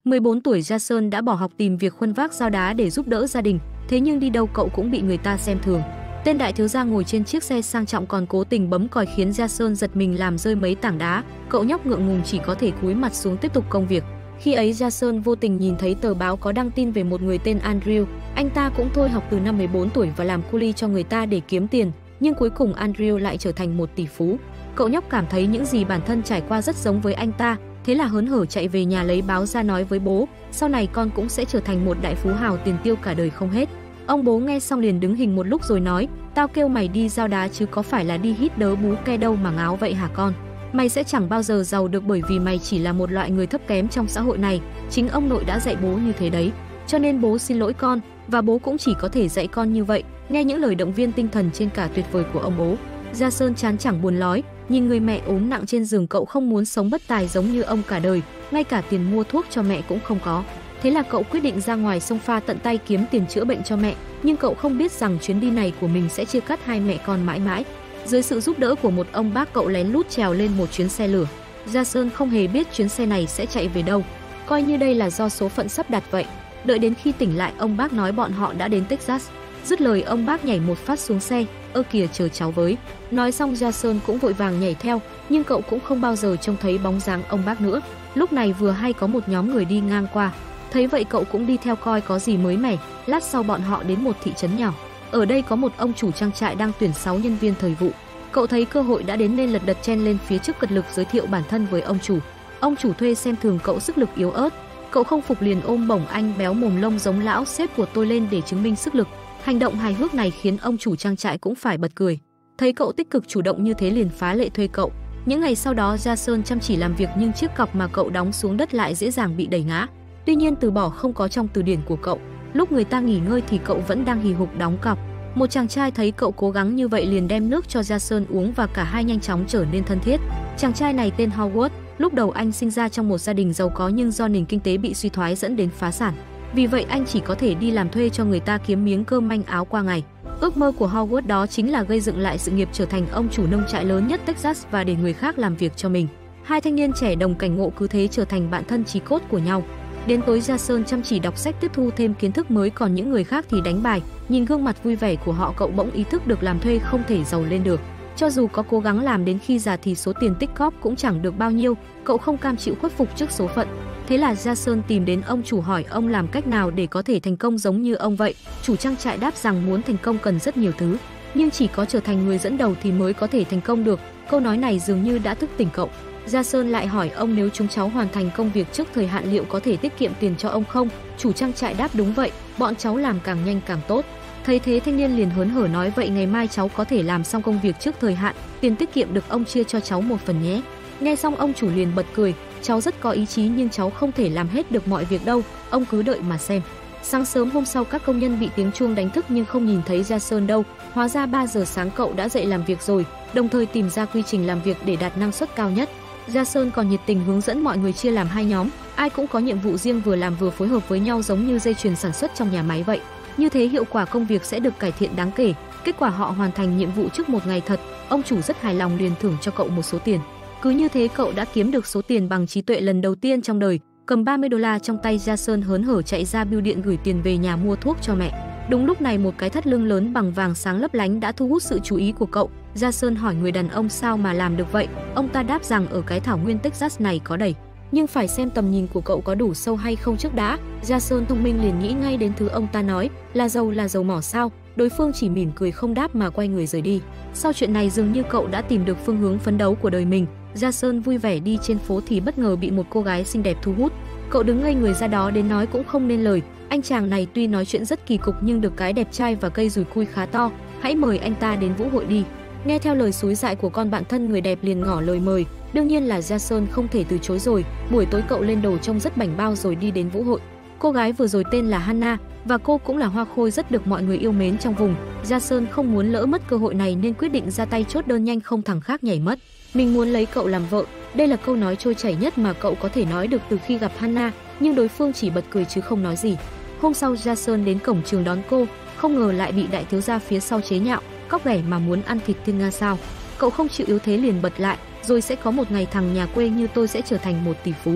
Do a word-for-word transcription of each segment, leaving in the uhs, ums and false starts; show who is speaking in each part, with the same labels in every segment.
Speaker 1: mười bốn tuổi Jason đã bỏ học tìm việc khuân vác dao đá để giúp đỡ gia đình, thế nhưng đi đâu cậu cũng bị người ta xem thường. Tên đại thiếu gia ngồi trên chiếc xe sang trọng còn cố tình bấm còi khiến Jason giật mình làm rơi mấy tảng đá, cậu nhóc ngượng ngùng chỉ có thể cúi mặt xuống tiếp tục công việc. Khi ấy Jason vô tình nhìn thấy tờ báo có đăng tin về một người tên Andrew, anh ta cũng thôi học từ năm mười bốn tuổi và làm cu li cho người ta để kiếm tiền, nhưng cuối cùng Andrew lại trở thành một tỷ phú. Cậu nhóc cảm thấy những gì bản thân trải qua rất giống với anh ta, thế là hớn hở chạy về nhà lấy báo ra nói với bố, sau này con cũng sẽ trở thành một đại phú hào tiền tiêu cả đời không hết. Ông bố nghe xong liền đứng hình một lúc rồi nói, tao kêu mày đi giao đá chứ có phải là đi hít đớ bú ke đâu mà ngáo vậy hả con? Mày sẽ chẳng bao giờ giàu được bởi vì mày chỉ là một loại người thấp kém trong xã hội này, chính ông nội đã dạy bố như thế đấy. Cho nên bố xin lỗi con, và bố cũng chỉ có thể dạy con như vậy. Nghe những lời động viên tinh thần trên cả tuyệt vời của ông bố, Jason chán chẳng buồn lói, nhìn người mẹ ốm nặng trên giường cậu không muốn sống bất tài giống như ông cả đời, ngay cả tiền mua thuốc cho mẹ cũng không có. Thế là cậu quyết định ra ngoài sông pha tận tay kiếm tiền chữa bệnh cho mẹ, nhưng cậu không biết rằng chuyến đi này của mình sẽ chia cắt hai mẹ con mãi mãi. Dưới sự giúp đỡ của một ông bác cậu lén lút trèo lên một chuyến xe lửa. Jason không hề biết chuyến xe này sẽ chạy về đâu, coi như đây là do số phận sắp đặt vậy. Đợi đến khi tỉnh lại ông bác nói bọn họ đã đến Texas. Dứt lời ông bác nhảy một phát xuống xe, ơ kìa chờ cháu với. Nói xong Jason cũng vội vàng nhảy theo, nhưng cậu cũng không bao giờ trông thấy bóng dáng ông bác nữa. Lúc này vừa hay có một nhóm người đi ngang qua, thấy vậy cậu cũng đi theo coi có gì mới mẻ. Lát sau bọn họ đến một thị trấn nhỏ. Ở đây có một ông chủ trang trại đang tuyển sáu nhân viên thời vụ. Cậu thấy cơ hội đã đến nên lật đật chen lên phía trước cật lực giới thiệu bản thân với ông chủ. Ông chủ thuê xem thường cậu sức lực yếu ớt. Cậu không phục liền ôm bổng anh béo mồm lông giống lão sếp của tôi lên để chứng minh sức lực. Hành động hài hước này khiến ông chủ trang trại cũng phải bật cười. Thấy cậu tích cực chủ động như thế liền phá lệ thuê cậu. Những ngày sau đó Jason chăm chỉ làm việc nhưng chiếc cọc mà cậu đóng xuống đất lại dễ dàng bị đẩy ngã. Tuy nhiên từ bỏ không có trong từ điển của cậu. Lúc người ta nghỉ ngơi thì cậu vẫn đang hì hục đóng cọc. Một chàng trai thấy cậu cố gắng như vậy liền đem nước cho Jason uống và cả hai nhanh chóng trở nên thân thiết. Chàng trai này tên Howard. Lúc đầu anh sinh ra trong một gia đình giàu có nhưng do nền kinh tế bị suy thoái dẫn đến phá sản. Vì vậy anh chỉ có thể đi làm thuê cho người ta kiếm miếng cơm manh áo qua ngày. Ước mơ của Howard đó chính là gây dựng lại sự nghiệp trở thành ông chủ nông trại lớn nhất Texas và để người khác làm việc cho mình. Hai thanh niên trẻ đồng cảnh ngộ cứ thế trở thành bạn thân chí cốt của nhau. Đến tối Jason chăm chỉ đọc sách tiếp thu thêm kiến thức mới, còn những người khác thì đánh bài. Nhìn gương mặt vui vẻ của họ cậu bỗng ý thức được làm thuê không thể giàu lên được. Cho dù có cố gắng làm đến khi già thì số tiền tích cóp cũng chẳng được bao nhiêu, cậu không cam chịu khuất phục trước số phận. Thế là Jason tìm đến ông chủ hỏi ông làm cách nào để có thể thành công giống như ông vậy. Chủ trang trại đáp rằng muốn thành công cần rất nhiều thứ, nhưng chỉ có trở thành người dẫn đầu thì mới có thể thành công được. Câu nói này dường như đã thức tỉnh cậu. Jason lại hỏi ông nếu chúng cháu hoàn thành công việc trước thời hạn liệu có thể tiết kiệm tiền cho ông không? Chủ trang trại đáp đúng vậy, bọn cháu làm càng nhanh càng tốt. Thấy thế thanh niên liền hớn hở nói vậy ngày mai cháu có thể làm xong công việc trước thời hạn, tiền tiết kiệm được ông chia cho cháu một phần nhé. Nghe xong ông chủ liền bật cười, cháu rất có ý chí nhưng cháu không thể làm hết được mọi việc đâu, ông cứ đợi mà xem. Sáng sớm hôm sau các công nhân bị tiếng chuông đánh thức nhưng không nhìn thấy Jason đâu, hóa ra ba giờ sáng cậu đã dậy làm việc rồi, đồng thời tìm ra quy trình làm việc để đạt năng suất cao nhất. Jason còn nhiệt tình hướng dẫn mọi người chia làm hai nhóm, ai cũng có nhiệm vụ riêng vừa làm vừa phối hợp với nhau giống như dây chuyền sản xuất trong nhà máy vậy. Như thế hiệu quả công việc sẽ được cải thiện đáng kể. Kết quả họ hoàn thành nhiệm vụ trước một ngày thật, ông chủ rất hài lòng liền thưởng cho cậu một số tiền. Cứ như thế cậu đã kiếm được số tiền bằng trí tuệ lần đầu tiên trong đời. Cầm ba mươi đô la trong tay, Jason hớn hở chạy ra bưu điện gửi tiền về nhà mua thuốc cho mẹ. Đúng lúc này một cái thắt lưng lớn bằng vàng sáng lấp lánh đã thu hút sự chú ý của cậu. Jason hỏi người đàn ông sao mà làm được vậy. Ông ta đáp rằng ở cái thảo nguyên Texas này có đầy, nhưng phải xem tầm nhìn của cậu có đủ sâu hay không trước đã. Jason thông minh liền nghĩ ngay đến thứ ông ta nói, là dầu là dầu mỏ sao? Đối phương chỉ mỉm cười không đáp mà quay người rời đi. Sau chuyện này dường như cậu đã tìm được phương hướng phấn đấu của đời mình. Jason vui vẻ đi trên phố thì bất ngờ bị một cô gái xinh đẹp thu hút. Cậu đứng ngây người ra đó đến nói cũng không nên lời. Anh chàng này tuy nói chuyện rất kỳ cục nhưng được cái đẹp trai và cây dùi cui khá to. Hãy mời anh ta đến vũ hội đi. Nghe theo lời xúi dại của con bạn thân, người đẹp liền ngỏ lời mời. Đương nhiên là Jason không thể từ chối rồi. Buổi tối cậu lên đồ trông rất bảnh bao rồi đi đến vũ hội. Cô gái vừa rồi tên là Hannah và cô cũng là hoa khôi rất được mọi người yêu mến trong vùng. Jason không muốn lỡ mất cơ hội này nên quyết định ra tay chốt đơn nhanh không thằng khác nhảy mất. Mình muốn lấy cậu làm vợ. Đây là câu nói trôi chảy nhất mà cậu có thể nói được từ khi gặp Hannah, nhưng đối phương chỉ bật cười chứ không nói gì. Hôm sau Jason đến cổng trường đón cô, không ngờ lại bị đại thiếu gia phía sau chế nhạo, cóc ghẻ mà muốn ăn thịt thiên nga sao. Cậu không chịu yếu thế liền bật lại, rồi sẽ có một ngày thằng nhà quê như tôi sẽ trở thành một tỷ phú.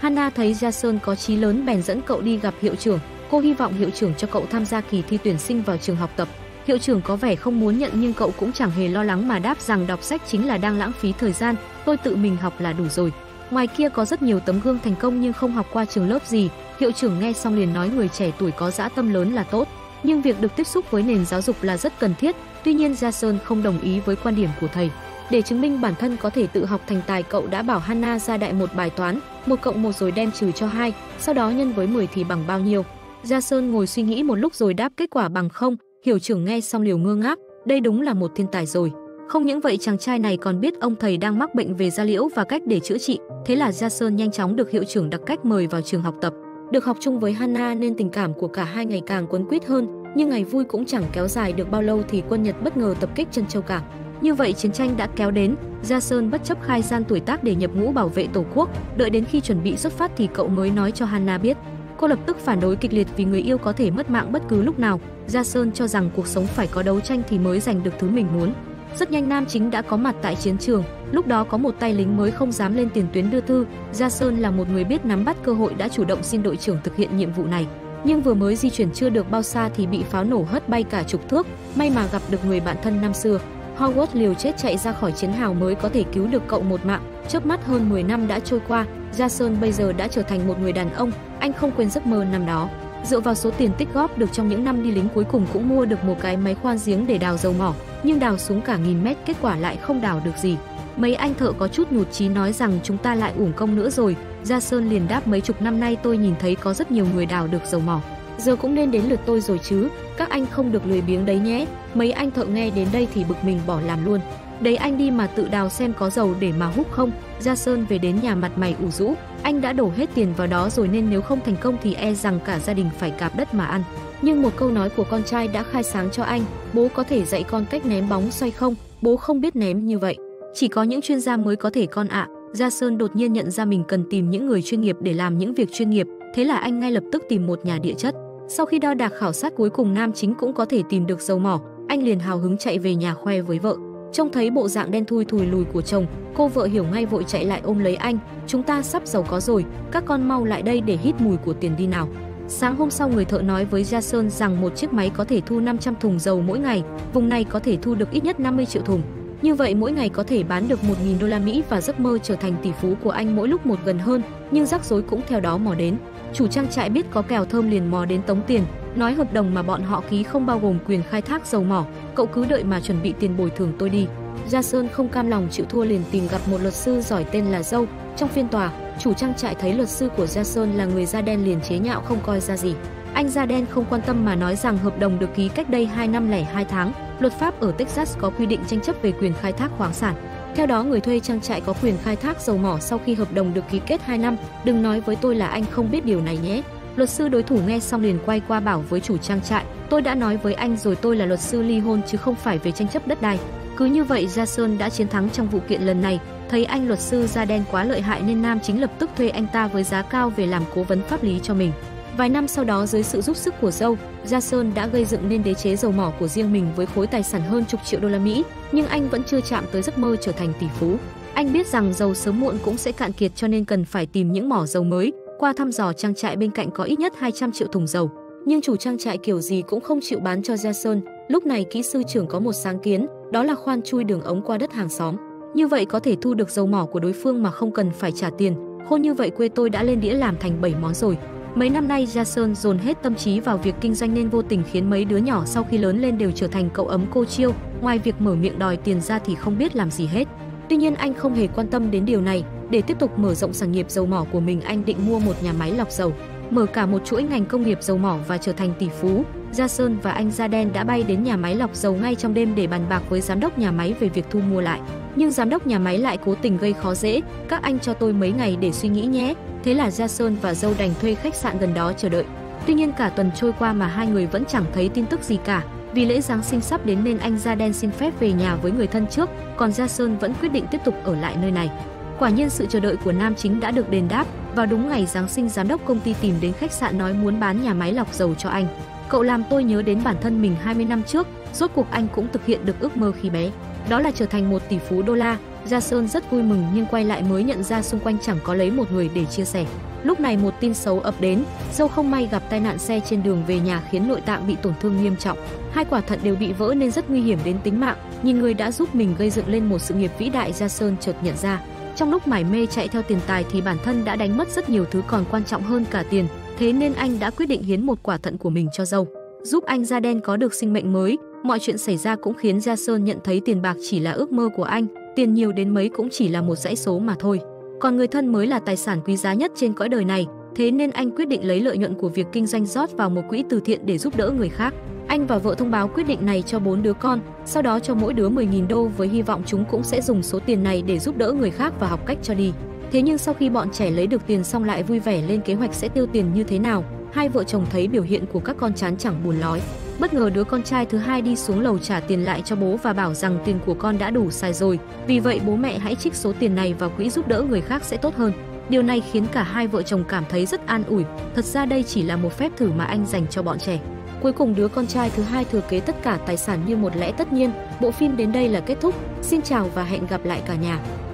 Speaker 1: Hana thấy Jason có chí lớn bèn dẫn cậu đi gặp hiệu trưởng. Cô hy vọng hiệu trưởng cho cậu tham gia kỳ thi tuyển sinh vào trường học tập. Hiệu trưởng có vẻ không muốn nhận nhưng cậu cũng chẳng hề lo lắng mà đáp rằng đọc sách chính là đang lãng phí thời gian, tôi tự mình học là đủ rồi. Ngoài kia có rất nhiều tấm gương thành công nhưng không học qua trường lớp gì. Hiệu trưởng nghe xong liền nói người trẻ tuổi có dã tâm lớn là tốt, nhưng việc được tiếp xúc với nền giáo dục là rất cần thiết. Tuy nhiên Jason không đồng ý với quan điểm của thầy. Để chứng minh bản thân có thể tự học thành tài, cậu đã bảo Hana ra đại một bài toán, một cộng một rồi đem trừ cho hai, sau đó nhân với mười thì bằng bao nhiêu. Jason ngồi suy nghĩ một lúc rồi đáp kết quả bằng không. Hiệu trưởng nghe xong liều ngơ ngác, đây đúng là một thiên tài rồi. Không những vậy chàng trai này còn biết ông thầy đang mắc bệnh về da liễu và cách để chữa trị. Thế là Jason nhanh chóng được hiệu trưởng đặc cách mời vào trường học tập. Được học chung với Hana nên tình cảm của cả hai ngày càng quấn quýt hơn. Nhưng ngày vui cũng chẳng kéo dài được bao lâu thì quân Nhật bất ngờ tập kích Trân Châu Cảng. Như vậy chiến tranh đã kéo đến. Jason bất chấp khai gian tuổi tác để nhập ngũ bảo vệ tổ quốc. Đợi đến khi chuẩn bị xuất phát thì cậu mới nói cho Hana biết. Cô lập tức phản đối kịch liệt vì người yêu có thể mất mạng bất cứ lúc nào. Jason cho rằng cuộc sống phải có đấu tranh thì mới giành được thứ mình muốn. Rất nhanh nam chính đã có mặt tại chiến trường. Lúc đó có một tay lính mới không dám lên tiền tuyến đưa thư. Jason là một người biết nắm bắt cơ hội đã chủ động xin đội trưởng thực hiện nhiệm vụ này. Nhưng vừa mới di chuyển chưa được bao xa thì bị pháo nổ hất bay cả chục thước. May mà gặp được người bạn thân năm xưa. Howard liều chết chạy ra khỏi chiến hào mới có thể cứu được cậu một mạng. Chớp mắt hơn mười năm đã trôi qua, Jason bây giờ đã trở thành một người đàn ông. Anh không quên giấc mơ năm đó. Dựa vào số tiền tích góp được trong những năm đi lính cuối cùng cũng mua được một cái máy khoan giếng để đào dầu mỏ. Nhưng đào xuống cả nghìn mét kết quả lại không đào được gì. Mấy anh thợ có chút nhụt chí nói rằng chúng ta lại uổng công nữa rồi. Jason liền đáp mấy chục năm nay tôi nhìn thấy có rất nhiều người đào được dầu mỏ. Giờ cũng nên đến lượt tôi rồi chứ, các anh không được lười biếng đấy nhé. Mấy anh thợ nghe đến đây thì bực mình bỏ làm luôn. Đấy anh đi mà tự đào xem có dầu để mà hút không. Jason về đến nhà mặt mày ủ rũ, anh đã đổ hết tiền vào đó rồi nên nếu không thành công thì e rằng cả gia đình phải cạp đất mà ăn. Nhưng một câu nói của con trai đã khai sáng cho anh, bố có thể dạy con cách ném bóng xoay không? Bố không biết ném như vậy. Chỉ có những chuyên gia mới có thể con ạ. À. Jason đột nhiên nhận ra mình cần tìm những người chuyên nghiệp để làm những việc chuyên nghiệp, thế là anh ngay lập tức tìm một nhà địa chất. Sau khi đo đạc khảo sát cuối cùng nam chính cũng có thể tìm được dầu mỏ, anh liền hào hứng chạy về nhà khoe với vợ. Trông thấy bộ dạng đen thui thùi lùi của chồng, cô vợ hiểu ngay vội chạy lại ôm lấy anh. Chúng ta sắp giàu có rồi, các con mau lại đây để hít mùi của tiền đi nào. Sáng hôm sau người thợ nói với Jason rằng một chiếc máy có thể thu năm trăm thùng dầu mỗi ngày, vùng này có thể thu được ít nhất năm mươi triệu thùng. Như vậy mỗi ngày có thể bán được một nghìn đô la Mỹ và giấc mơ trở thành tỷ phú của anh mỗi lúc một gần hơn, nhưng rắc rối cũng theo đó mò đến. Chủ trang trại biết có kèo thơm liền mò đến tống tiền, nói hợp đồng mà bọn họ ký không bao gồm quyền khai thác dầu mỏ, cậu cứ đợi mà chuẩn bị tiền bồi thường tôi đi. Jason không cam lòng chịu thua liền tìm gặp một luật sư giỏi tên là Joe. Trong phiên tòa, chủ trang trại thấy luật sư của Jason là người da đen liền chế nhạo không coi ra gì. Anh da đen không quan tâm mà nói rằng hợp đồng được ký cách đây hai năm lẻ hai tháng. Luật pháp ở Texas có quy định tranh chấp về quyền khai thác khoáng sản. Theo đó người thuê trang trại có quyền khai thác dầu mỏ sau khi hợp đồng được ký kết hai năm. Đừng nói với tôi là anh không biết điều này nhé. Luật sư đối thủ nghe xong liền quay qua bảo với chủ trang trại, tôi đã nói với anh rồi, tôi là luật sư ly hôn chứ không phải về tranh chấp đất đai. Cứ như vậy Jason đã chiến thắng trong vụ kiện lần này. Thấy anh luật sư da đen quá lợi hại nên nam chính lập tức thuê anh ta với giá cao về làm cố vấn pháp lý cho mình. Vài năm sau đó dưới sự giúp sức của Joe, Jason đã gây dựng nên đế chế dầu mỏ của riêng mình với khối tài sản hơn chục triệu đô la Mỹ, nhưng anh vẫn chưa chạm tới giấc mơ trở thành tỷ phú. Anh biết rằng dầu sớm muộn cũng sẽ cạn kiệt cho nên cần phải tìm những mỏ dầu mới. Qua thăm dò trang trại bên cạnh có ít nhất hai trăm triệu thùng dầu, nhưng chủ trang trại kiểu gì cũng không chịu bán cho Jason. Lúc này kỹ sư trưởng có một sáng kiến, đó là khoan chui đường ống qua đất hàng xóm. Như vậy có thể thu được dầu mỏ của đối phương mà không cần phải trả tiền. Khôn như vậy quê tôi đã lên đĩa làm thành bảy món rồi. Mấy năm nay Jason dồn hết tâm trí vào việc kinh doanh nên vô tình khiến mấy đứa nhỏ sau khi lớn lên đều trở thành cậu ấm cô chiêu. Ngoài việc mở miệng đòi tiền ra thì không biết làm gì hết. Tuy nhiên anh không hề quan tâm đến điều này. Để tiếp tục mở rộng sản nghiệp dầu mỏ của mình, anh định mua một nhà máy lọc dầu, mở cả một chuỗi ngành công nghiệp dầu mỏ và trở thành tỷ phú. Jason và anh da đen đã bay đến nhà máy lọc dầu ngay trong đêm để bàn bạc với giám đốc nhà máy về việc thu mua lại. Nhưng giám đốc nhà máy lại cố tình gây khó dễ. Các anh cho tôi mấy ngày để suy nghĩ nhé. Thế là Jason và Joe đành thuê khách sạn gần đó chờ đợi. Tuy nhiên cả tuần trôi qua mà hai người vẫn chẳng thấy tin tức gì cả. Vì lễ Giáng sinh sắp đến nên anh da đen xin phép về nhà với người thân trước, còn Jason vẫn quyết định tiếp tục ở lại nơi này. Quả nhiên sự chờ đợi của nam chính đã được đền đáp. Vào đúng ngày Giáng sinh, giám đốc công ty tìm đến khách sạn nói muốn bán nhà máy lọc dầu cho anh. Cậu làm tôi nhớ đến bản thân mình hai mươi năm trước, rốt cuộc anh cũng thực hiện được ước mơ khi bé. Đó là trở thành một tỷ phú đô la. Jason rất vui mừng nhưng quay lại mới nhận ra xung quanh chẳng có lấy một người để chia sẻ. Lúc này một tin xấu ập đến, dâu không may gặp tai nạn xe trên đường về nhà khiến nội tạng bị tổn thương nghiêm trọng. Hai quả thận đều bị vỡ nên rất nguy hiểm đến tính mạng. Nhìn người đã giúp mình gây dựng lên một sự nghiệp vĩ đại, Jason chợt nhận ra, trong lúc mải mê chạy theo tiền tài thì bản thân đã đánh mất rất nhiều thứ còn quan trọng hơn cả tiền. Thế nên anh đã quyết định hiến một quả thận của mình cho dâu, giúp anh da đen có được sinh mệnh mới. Mọi chuyện xảy ra cũng khiến Jason nhận thấy tiền bạc chỉ là ước mơ của anh, tiền nhiều đến mấy cũng chỉ là một dãy số mà thôi. Còn người thân mới là tài sản quý giá nhất trên cõi đời này. Thế nên anh quyết định lấy lợi nhuận của việc kinh doanh rót vào một quỹ từ thiện để giúp đỡ người khác. Anh và vợ thông báo quyết định này cho bốn đứa con, sau đó cho mỗi đứa mười nghìn đô với hy vọng chúng cũng sẽ dùng số tiền này để giúp đỡ người khác và học cách cho đi. Thế nhưng sau khi bọn trẻ lấy được tiền xong lại vui vẻ lên kế hoạch sẽ tiêu tiền như thế nào. Hai vợ chồng thấy biểu hiện của các con chán chẳng buồn lói. Bất ngờ đứa con trai thứ hai đi xuống lầu trả tiền lại cho bố và bảo rằng tiền của con đã đủ xài rồi. Vì vậy bố mẹ hãy trích số tiền này vào quỹ giúp đỡ người khác sẽ tốt hơn. Điều này khiến cả hai vợ chồng cảm thấy rất an ủi. Thật ra đây chỉ là một phép thử mà anh dành cho bọn trẻ. Cuối cùng đứa con trai thứ hai thừa kế tất cả tài sản như một lẽ tất nhiên. Bộ phim đến đây là kết thúc. Xin chào và hẹn gặp lại cả nhà.